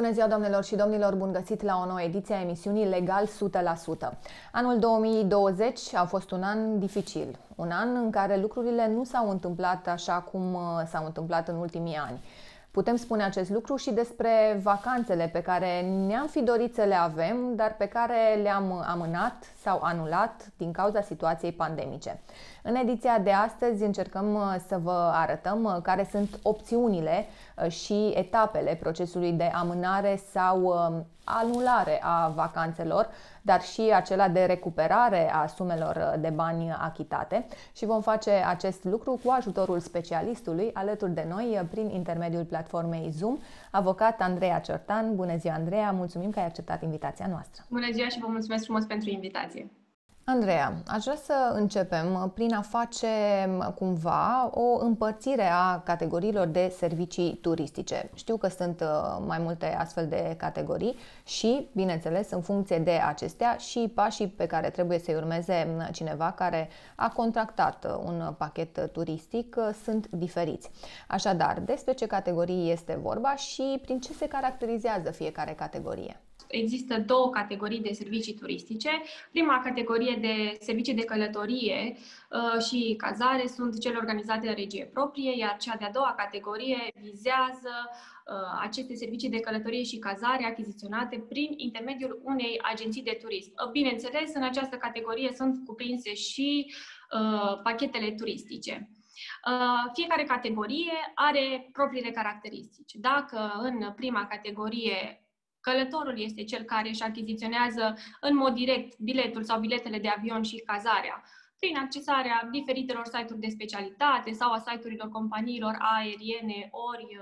Bună ziua, doamnelor și domnilor! Bun găsit la o nouă ediție a emisiunii Legal 100%. Anul 2020 a fost un an dificil, un an în care lucrurile nu s-au întâmplat așa cum s-au întâmplat în ultimii ani. Putem spune acest lucru și despre vacanțele pe care ne-am fi dorit să le avem, dar pe care le-am amânat sau anulat din cauza situației pandemice. În ediția de astăzi încercăm să vă arătăm care sunt opțiunile și etapele procesului de amânare sau anulare a vacanțelor, dar și acela de recuperare a sumelor de bani achitate, și vom face acest lucru cu ajutorul specialistului alături de noi prin intermediul platformei Zoom, avocat Andreea Ciortan. Bună ziua, Andreea! Mulțumim că ai acceptat invitația noastră. Bună ziua și vă mulțumesc frumos pentru invitație. Andreea, aș vrea să începem prin a face cumva o împărțire a categoriilor de servicii turistice. Știu că sunt mai multe astfel de categorii și, bineînțeles, în funcție de acestea și pașii pe care trebuie să-i urmeze cineva care a contractat un pachet turistic sunt diferiți. Așadar, despre ce categorii este vorba și prin ce se caracterizează fiecare categorie? Există două categorii de servicii turistice. Prima categorie de servicii de călătorie și cazare sunt cele organizate în regie proprie, iar cea de-a doua categorie vizează aceste servicii de călătorie și cazare achiziționate prin intermediul unei agenții de turism. Bineînțeles, în această categorie sunt cuprinse și pachetele turistice. Fiecare categorie are propriile caracteristici. Dacă în prima categorie călătorul este cel care își achiziționează în mod direct biletul sau biletele de avion și cazarea prin accesarea diferitelor site-uri de specialitate sau a site-urilor companiilor aeriene ori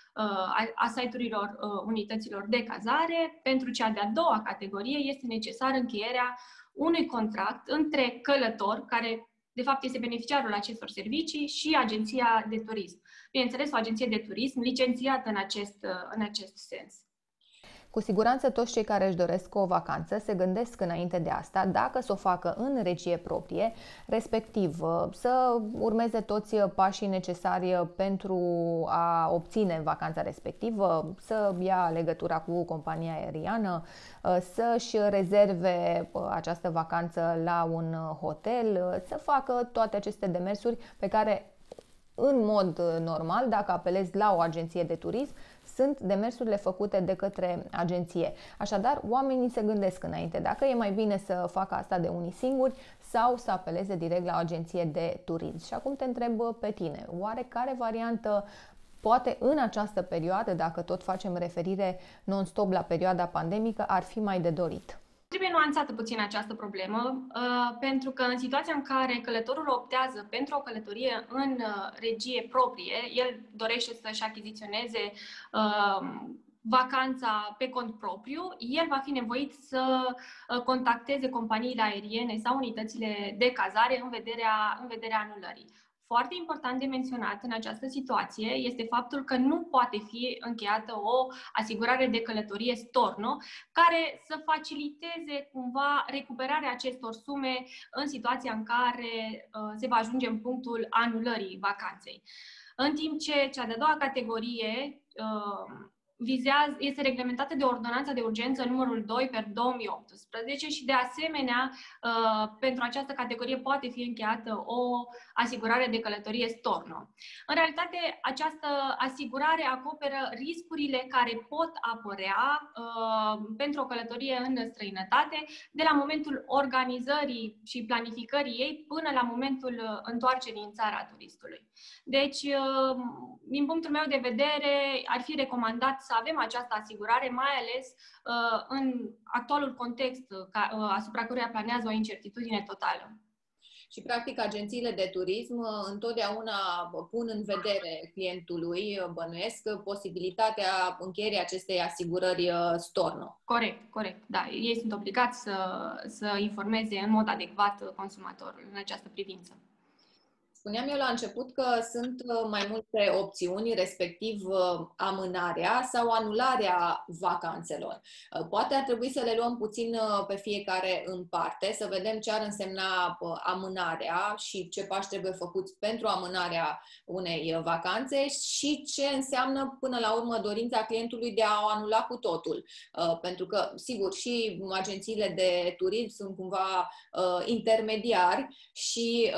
a site-urilor unităților de cazare, pentru cea de-a doua categorie este necesar încheierea unui contract între călător, care de fapt este beneficiarul acestor servicii, și agenția de turism. Bineînțeles, o agenție de turism licențiată în acest sens. Cu siguranță toți cei care își doresc o vacanță se gândesc înainte de asta dacă să o facă în regie proprie, respectiv să urmeze toți pașii necesari pentru a obține vacanța respectivă, să ia legătura cu compania aeriană, să-și rezerve această vacanță la un hotel, să facă toate aceste demersuri pe care, în mod normal, dacă apelezi la o agenție de turism, sunt demersurile făcute de către agenție. Așadar, oamenii se gândesc înainte dacă e mai bine să facă asta de unii singuri sau să apeleze direct la o agenție de turism. Și acum te întreb pe tine, oare care variantă poate în această perioadă, dacă tot facem referire non-stop la perioada pandemică, ar fi mai de dorit? Trebuie nuanțată puțin această problemă, pentru că în situația în care călătorul optează pentru o călătorie în regie proprie, el dorește să-și achiziționeze vacanța pe cont propriu, el va fi nevoit să contacteze companiile aeriene sau unitățile de cazare în vederea anulării. Foarte important de menționat în această situație este faptul că nu poate fi încheiată o asigurare de călătorie storno care să faciliteze cumva recuperarea acestor sume în situația în care se va ajunge în punctul anulării vacanței. În timp ce cea de-a doua categorie este reglementată de Ordonanța de Urgență numărul 2/2018 și, de asemenea, pentru această categorie poate fi încheiată o asigurare de călătorie storno. În realitate, această asigurare acoperă riscurile care pot apărea pentru o călătorie în străinătate, de la momentul organizării și planificării ei până la momentul întoarcerii în țara turistului. Deci, din punctul meu de vedere, ar fi recomandat să avem această asigurare, mai ales în actualul context asupra căruia planează o incertitudine totală. Și, practic, agențiile de turism întotdeauna pun în vedere clientului, bănuiesc, posibilitatea încheierii acestei asigurări storno. Corect, da. Ei sunt obligați să informeze în mod adecvat consumatorul în această privință. Spuneam eu la început că sunt mai multe opțiuni, respectiv amânarea sau anularea vacanțelor. Poate ar trebui să le luăm puțin pe fiecare în parte, să vedem ce ar însemna amânarea și ce pași trebuie făcuți pentru amânarea unei vacanțe și ce înseamnă până la urmă dorința clientului de a o anula cu totul. Pentru că, sigur, și agențiile de turism sunt cumva intermediari și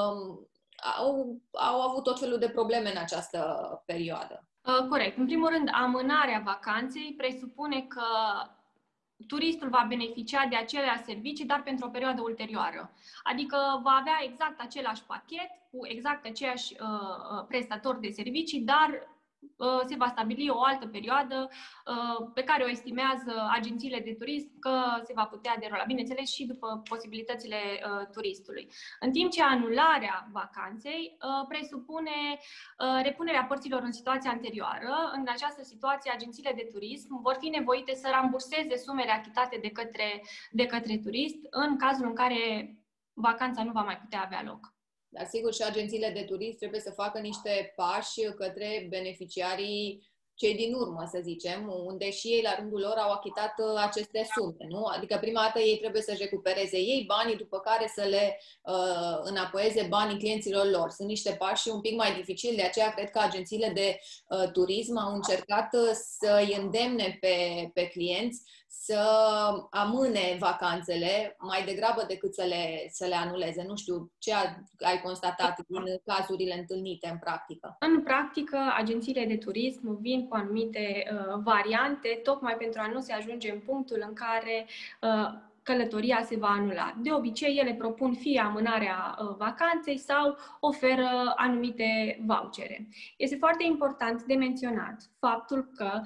au avut tot felul de probleme în această perioadă. Corect. În primul rând, amânarea vacanței presupune că turistul va beneficia de aceleași servicii, dar pentru o perioadă ulterioară. Adică va avea exact același pachet, cu exact aceiași prestatori de servicii, dar se va stabili o altă perioadă pe care o estimează agențiile de turism că se va putea derola, bineînțeles și după posibilitățile turistului. În timp ce anularea vacanței presupune repunerea părților în situația anterioară. În această situație, agențiile de turism vor fi nevoite să ramburseze sumele achitate de către turist în cazul în care vacanța nu va mai putea avea loc. Dar sigur și agențiile de turism trebuie să facă niște pași către beneficiarii cei din urmă, să zicem, unde și ei la rândul lor au achitat aceste sume, nu? Adică prima dată ei trebuie să-și recupereze ei banii, după care să le înapoieze banii clienților lor. Sunt niște pași un pic mai dificili, de aceea cred că agențiile de turism au încercat să-i îndemne pe clienți să amâne vacanțele mai degrabă decât să le anuleze. Nu știu ce ai constatat din cazurile întâlnite în practică. În practică, agențiile de turism vin cu anumite variante, tocmai pentru a nu se ajunge în punctul în care călătoria se va anula. De obicei, ele propun fie amânarea vacanței sau oferă anumite vouchere. Este foarte important de menționat faptul că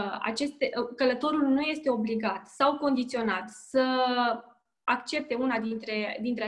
călătorul nu este obligat sau condiționat să accepte una dintre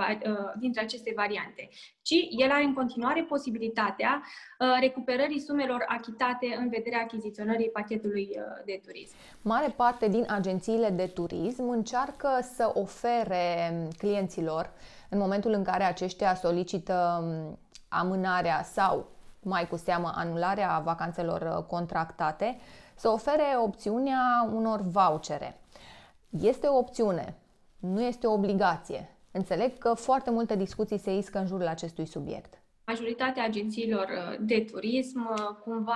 aceste variante, ci el are în continuare posibilitatea recuperării sumelor achitate în vederea achiziționării pachetului de turism. Mare parte din agențiile de turism încearcă să ofere clienților, în momentul în care aceștia solicită amânarea sau, mai cu seamă, anularea vacanțelor contractate, să ofere opțiunea unor vouchere. Este o opțiune. Nu este o obligație. Înțeleg că foarte multe discuții se iscă în jurul acestui subiect. Majoritatea agențiilor de turism cumva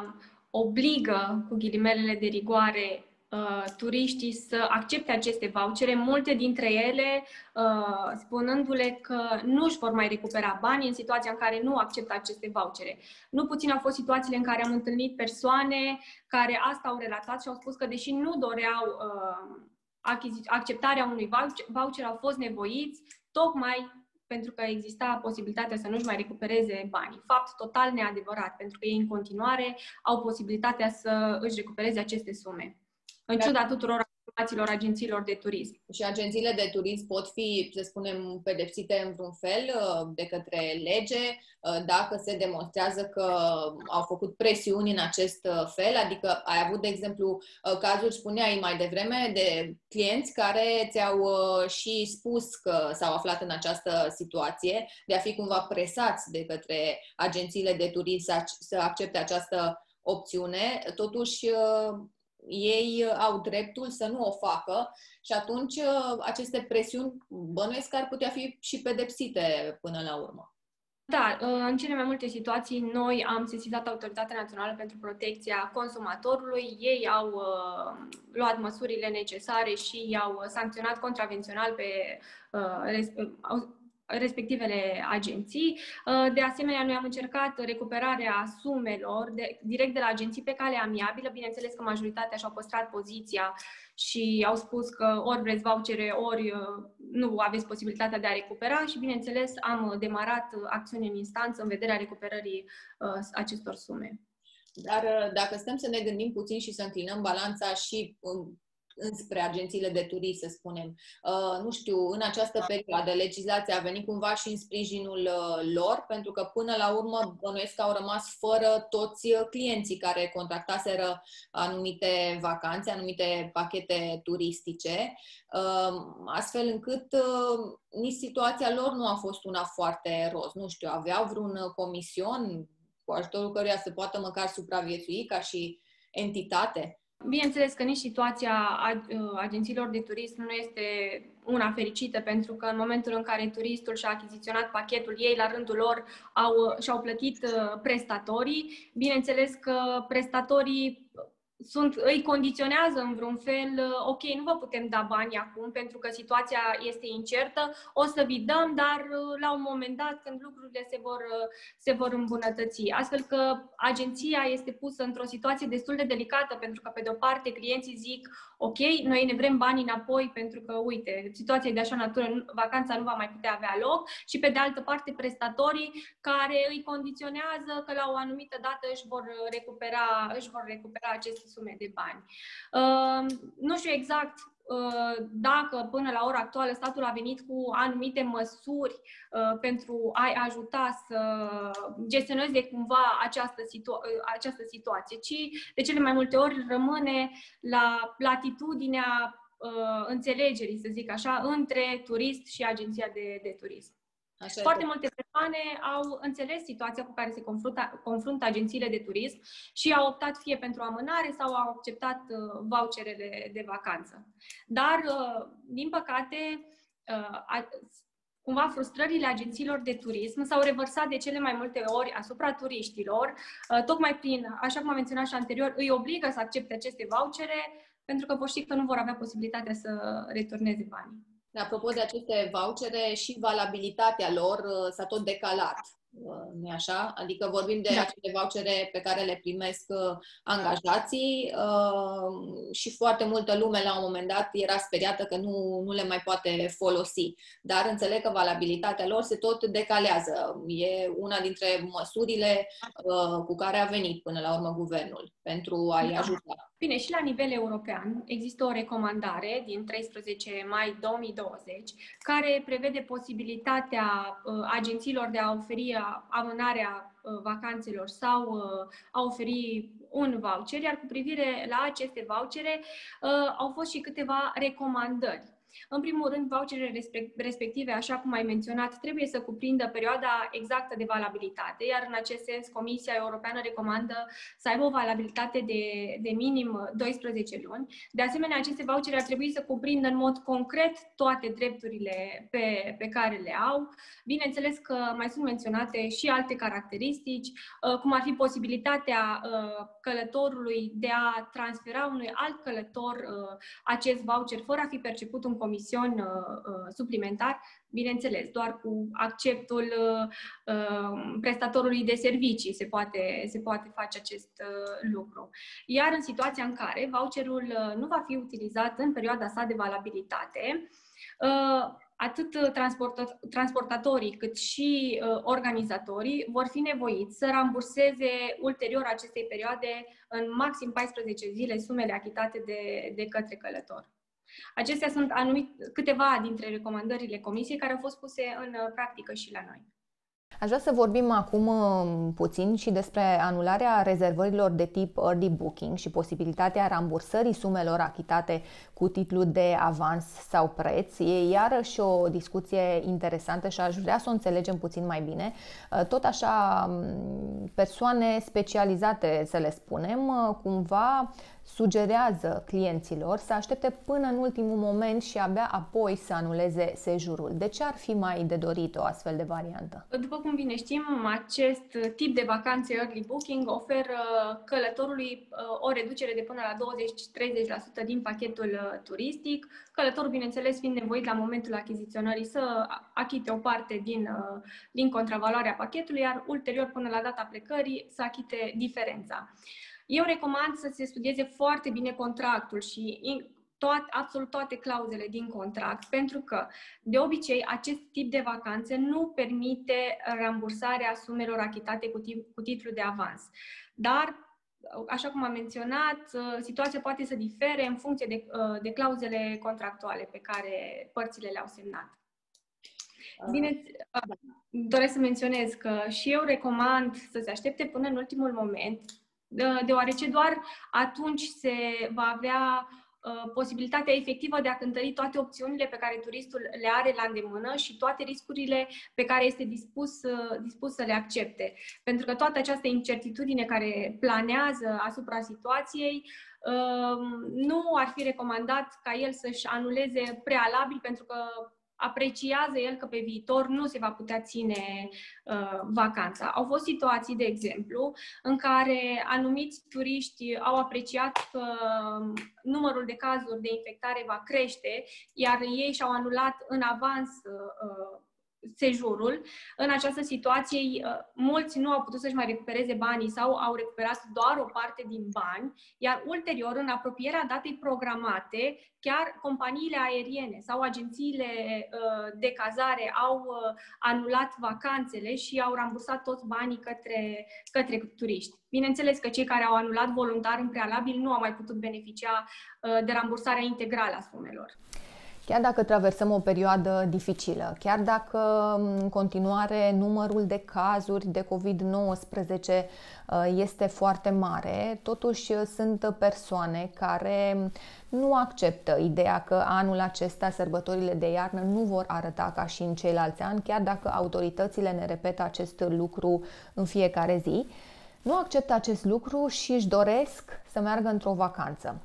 obligă, cu ghilimelele de rigoare, turiștii să accepte aceste vouchere, multe dintre ele spunându-le că nu își vor mai recupera banii în situația în care nu acceptă aceste vouchere. Nu puțin au fost situațiile în care am întâlnit persoane care asta au relatat și au spus că deși nu doreau acceptarea unui voucher, au fost nevoiți tocmai pentru că exista posibilitatea să nu-și mai recupereze banii. Fapt total neadevărat, pentru că ei în continuare au posibilitatea să își recupereze aceste sume, în ciuda tuturor informațiilor agențiilor de turism. Și agențiile de turism pot fi, să spunem, pedepsite în vreun fel de către lege dacă se demonstrează că au făcut presiuni în acest fel? Adică ai avut, de exemplu, cazuri, spuneai mai devreme, de clienți care ți-au și spus că s-au aflat în această situație, de a fi cumva presați de către agențiile de turism să accepte această opțiune. Totuși, ei au dreptul să nu o facă și atunci aceste presiuni bănuiesc că ar putea fi și pedepsite până la urmă. Da, în cele mai multe situații noi am sesizat Autoritatea Națională pentru Protecția Consumatorului. Ei au luat măsurile necesare și i-au sancționat contravențional pe respectivele agenții. De asemenea, noi am încercat recuperarea sumelor direct de la agenții pe cale amiabilă. Bineînțeles că majoritatea și-au păstrat poziția și au spus că ori vreți vouchere, ori nu aveți posibilitatea de a recupera și, bineînțeles, am demarat acțiuni în instanță în vederea recuperării acestor sume. Dar dacă stăm să ne gândim puțin și să înclinăm balanța și înspre agențiile de turism, să spunem. Nu știu, în această perioadă legislația a venit cumva și în sprijinul lor, pentru că până la urmă bănuiesc că au rămas fără toți clienții care contractaseră anumite vacanțe, anumite pachete turistice, astfel încât nici situația lor nu a fost una foarte roz. Nu știu, aveau vreun comision cu ajutorul căruia se poată măcar supraviețui ca și entitate? Bineînțeles că nici situația agențiilor de turism nu este una fericită, pentru că în momentul în care turistul și-a achiziționat pachetul, ei la rândul lor și-au plătit prestatorii. Bineînțeles că prestatorii îi condiționează în vreun fel, ok, nu vă putem da bani acum pentru că situația este incertă, o să vi dăm, dar la un moment dat când lucrurile se vor îmbunătăți. Astfel că agenția este pusă într-o situație destul de delicată, pentru că pe de o parte clienții zic, ok, noi ne vrem banii înapoi pentru că, uite, situația e de așa natură, vacanța nu va mai putea avea loc, și pe de altă parte prestatorii care îi condiționează că la o anumită dată își vor recupera aceste sume de bani. Nu știu exact dacă până la ora actuală statul a venit cu anumite măsuri pentru a-i ajuta să gestioneze cumva această situație, ci de cele mai multe ori rămâne la latitudinea înțelegerii, să zic așa, între turist și agenția de turism. Foarte multe persoane au înțeles situația cu care se confruntă agențiile de turism și au optat fie pentru amânare sau au acceptat voucherele de vacanță. Dar, din păcate, cumva frustrările agențiilor de turism s-au revărsat de cele mai multe ori asupra turiștilor, tocmai prin, așa cum am menționat și anterior, îi obligă să accepte aceste vouchere pentru că vor ști că nu vor avea posibilitatea să returneze banii. Apropo de aceste vouchere, și valabilitatea lor s-a tot decalat, nu-i așa? Adică vorbim de acele vouchere pe care le primesc angajații și foarte multă lume la un moment dat era speriată că nu le mai poate folosi. Dar înțeleg că valabilitatea lor se tot decalează. E una dintre măsurile cu care a venit până la urmă guvernul pentru a-i ajuta. Bine, și la nivel european există o recomandare din 13 mai 2020 care prevede posibilitatea agențiilor de a oferi amânarea vacanțelor sau a oferi un voucher, iar cu privire la aceste vouchere au fost și câteva recomandări. În primul rând, voucherele respective, așa cum ai menționat, trebuie să cuprindă perioada exactă de valabilitate, iar în acest sens Comisia Europeană recomandă să aibă o valabilitate de minim 12 luni. De asemenea, aceste vouchere ar trebui să cuprindă în mod concret toate drepturile pe care le au. Bineînțeles că mai sunt menționate și alte caracteristici, cum ar fi posibilitatea călătorului de a transfera unui alt călător acest voucher fără a fi perceput un comision suplimentar, bineînțeles, doar cu acceptul prestatorului de servicii se poate face acest lucru. Iar în situația în care voucherul nu va fi utilizat în perioada sa de valabilitate, atât transportatorii cât și organizatorii vor fi nevoiți să ramburseze ulterior acestei perioade în maxim 14 zile sumele achitate de către călător. Acestea sunt câteva dintre recomandările Comisiei care au fost puse în practică și la noi. Aș vrea să vorbim acum puțin și despre anularea rezervărilor de tip early booking și posibilitatea rambursării sumelor achitate cu titlu de avans sau preț. E iarăși o discuție interesantă și aș vrea să o înțelegem puțin mai bine. Tot așa, persoane specializate, să le spunem, cumva sugerează clienților să aștepte până în ultimul moment și abia apoi să anuleze sejurul. De ce ar fi mai de dorit o astfel de variantă? După cum bine știm, acest tip de vacanțe early booking oferă călătorului o reducere de până la 20-30% din pachetul turistic. Călătorul, bineînțeles, fiind nevoit la momentul achiziționării să achite o parte din contravaloarea pachetului, iar ulterior, până la data plecării, să achite diferența. Eu recomand să se studieze foarte bine contractul și absolut toate clauzele din contract, pentru că, de obicei, acest tip de vacanțe nu permite rambursarea sumelor achitate cu titlu de avans. Dar așa cum am menționat, situația poate să difere în funcție de clauzele contractuale pe care părțile le-au semnat. Bine, doresc să menționez că și eu recomand să se aștepte până în ultimul moment, deoarece doar atunci se va avea posibilitatea efectivă de a cântări toate opțiunile pe care turistul le are la îndemână și toate riscurile pe care este dispus să le accepte. Pentru că toată această incertitudine care planează asupra situației, nu ar fi recomandat ca el să-și anuleze prealabil, pentru că apreciază el că pe viitor nu se va putea ține vacanța. Au fost situații, de exemplu, în care anumiți turiști au apreciat că numărul de cazuri de infectare va crește, iar ei și-au anulat în avans sejurul. În această situație, mulți nu au putut să-și mai recupereze banii sau au recuperat doar o parte din bani, iar ulterior, în apropierea datei programate, chiar companiile aeriene sau agențiile de cazare au anulat vacanțele și au rambursat toți banii către turiști. Bineînțeles că cei care au anulat voluntar în prealabil nu au mai putut beneficia de rambursarea integrală a sumelor. Chiar dacă traversăm o perioadă dificilă, chiar dacă în continuare numărul de cazuri de COVID-19 este foarte mare, totuși sunt persoane care nu acceptă ideea că anul acesta sărbătorile de iarnă nu vor arăta ca și în ceilalți ani, chiar dacă autoritățile ne repetă acest lucru în fiecare zi. Nu acceptă acest lucru și își doresc să meargă într-o vacanță.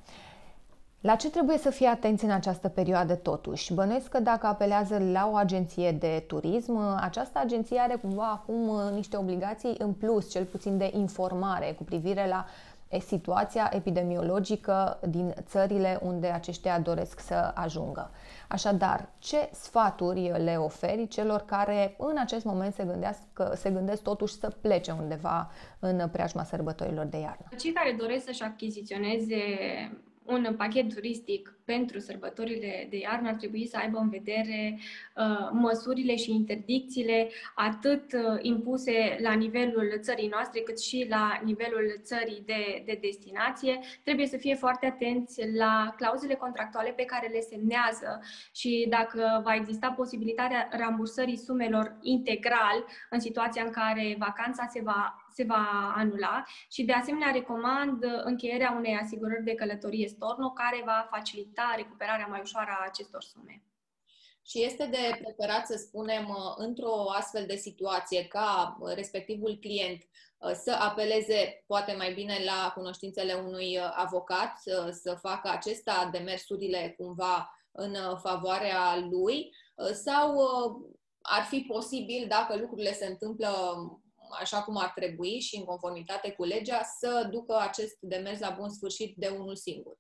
La ce trebuie să fie atenți în această perioadă totuși? Bănuiesc că dacă apelează la o agenție de turism, această agenție are cumva acum niște obligații în plus, cel puțin de informare cu privire la situația epidemiologică din țările unde aceștia doresc să ajungă. Așadar, ce sfaturi le oferi celor care în acest moment se gândesc totuși să plece undeva în preajma sărbătorilor de iarnă? Cei care doresc să-și achiziționeze un pachet turistic pentru sărbătorile de iarnă ar trebui să aibă în vedere măsurile și interdicțiile atât impuse la nivelul țării noastre, cât și la nivelul țării de destinație. Trebuie să fie foarte atenți la clauzele contractuale pe care le semnează și dacă va exista posibilitatea rambursării sumelor integral în situația în care vacanța se va anula și de asemenea recomand încheierea unei asigurări de călătorie storno care va facilita recuperarea mai ușoară a acestor sume. Și este de preferat, să spunem, într-o astfel de situație ca respectivul client să apeleze poate mai bine la cunoștințele unui avocat, să facă acesta demersurile cumva în favoarea lui, sau ar fi posibil, dacă lucrurile se întâmplă așa cum ar trebui și în conformitate cu legea, să ducă acest demers la bun sfârșit de unul singur?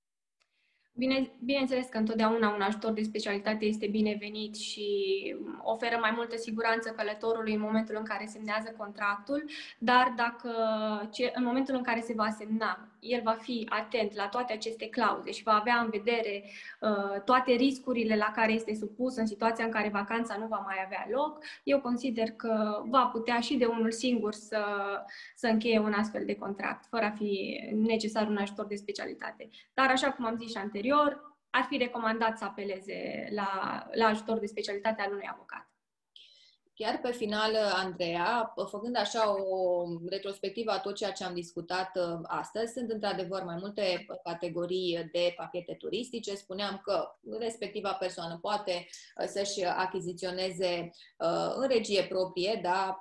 Bineînțeles că întotdeauna un ajutor de specialitate este binevenit și oferă mai multă siguranță călătorului în momentul în care semnează contractul, dar dacă în momentul în care se va semna, el va fi atent la toate aceste clauze și va avea în vedere toate riscurile la care este supus în situația în care vacanța nu va mai avea loc, eu consider că va putea și de unul singur să încheie un astfel de contract, fără a fi necesar un ajutor de specialitate. Dar, așa cum am zis și anterior, ar fi recomandat să apeleze la ajutor de specialitate al unui avocat. Chiar pe final, Andreea, făcând așa o retrospectivă a tot ceea ce am discutat astăzi, sunt într-adevăr mai multe categorii de pachete turistice. Spuneam că respectiva persoană poate să-și achiziționeze în regie proprie, da,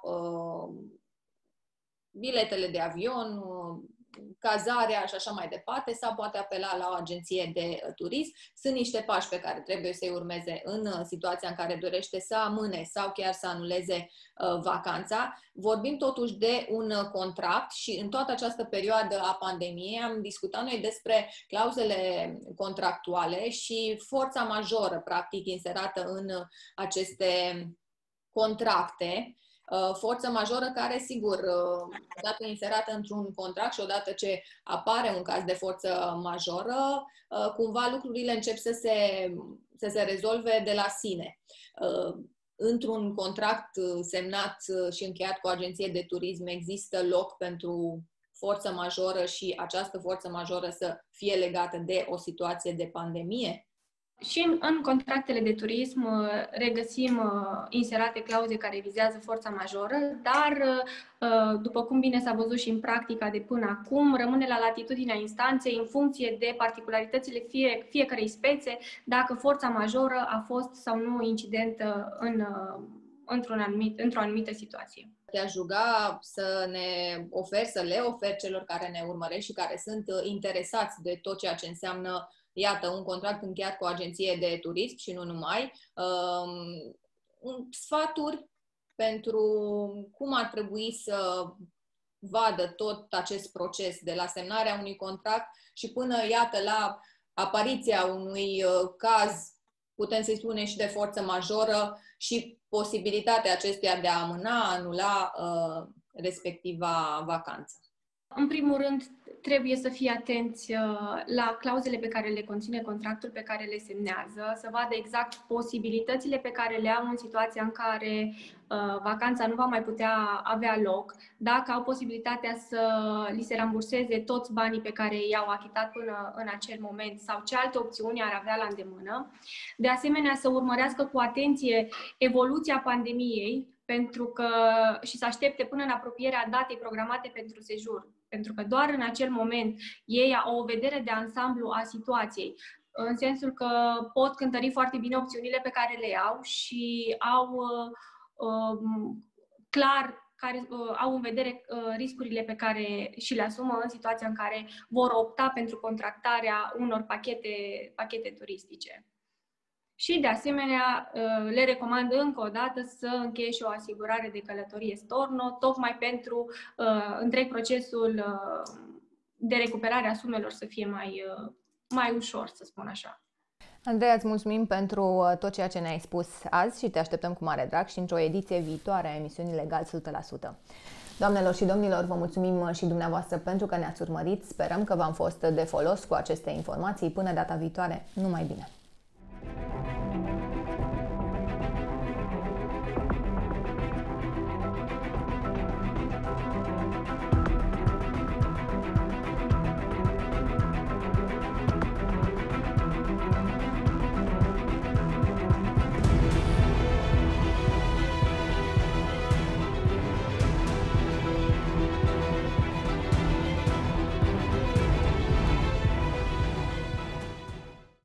biletele de avion, cazarea și așa mai departe, sau poate apela la o agenție de turism. Sunt niște pași pe care trebuie să-i urmeze în situația în care dorește să amâne sau chiar să anuleze vacanța. Vorbim totuși de un contract și în toată această perioadă a pandemiei am discutat noi despre clauzele contractuale și forța majoră, practic, inserată în aceste contracte. Forță majoră care, sigur, odată inserată într-un contract și odată ce apare un caz de forță majoră, cumva lucrurile încep să se rezolve de la sine. Într-un contract semnat și încheiat cu o agenție de turism există loc pentru forță majoră și această forță majoră să fie legată de o situație de pandemie? Și în contractele de turism regăsim inserate clauze care vizează forța majoră, dar, după cum bine s-a văzut și în practica de până acum, rămâne la latitudinea instanței în funcție de particularitățile fiecarei spețe, dacă forța majoră a fost sau nu incidentă într-o anumită situație. Te-aș ruga să le oferi celor care ne urmăresc și care sunt interesați de tot ceea ce înseamnă, iată, un contract încheiat cu o agenție de turism și nu numai, sfaturi pentru cum ar trebui să vadă tot acest proces de la semnarea unui contract și până, iată, la apariția unui caz, putem să-i spunem și de forță majoră și posibilitatea acestuia de a amâna, anula respectiva vacanță. În primul rând, trebuie să fie atenți la clauzele pe care le conține contractul pe care le semnează, să vadă exact posibilitățile pe care le au în situația în care vacanța nu va mai putea avea loc, dacă au posibilitatea să li se ramburseze toți banii pe care i-au achitat până în acel moment sau ce alte opțiuni ar avea la îndemână. De asemenea, să urmărească cu atenție evoluția pandemiei, și să aștepte până în apropierea datei programate pentru sejur, pentru că doar în acel moment ei au o vedere de ansamblu a situației, în sensul că pot cântări foarte bine opțiunile pe care le au și au clar au în vedere riscurile pe care și le asumă în situația în care vor opta pentru contractarea unor pachete turistice. Și, de asemenea, le recomand încă o dată să încheie și o asigurare de călătorie storno, tocmai pentru întreg procesul de recuperare a sumelor să fie mai ușor, să spun așa. Andreea, îți mulțumim pentru tot ceea ce ne-ai spus azi și te așteptăm cu mare drag și într-o ediție viitoare a emisiunii Legal 100%. Doamnelor și domnilor, vă mulțumim și dumneavoastră pentru că ne-ați urmărit. Sperăm că v-am fost de folos cu aceste informații. Până data viitoare, numai bine!